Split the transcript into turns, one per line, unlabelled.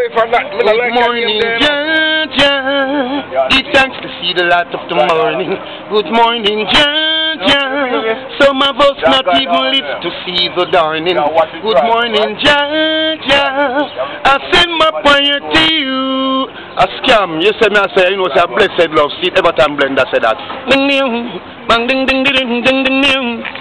Good morning, Jah. Give thanks to see the light of the morning. Good morning, Jah. Some of us not even live to see the dawning. Good morning, Jah. I send my prayer to you. A scam, you say me, I say, you know, it's a blessed love. See, every time Blender said that. Ding ding ding ding ding ding ding ding.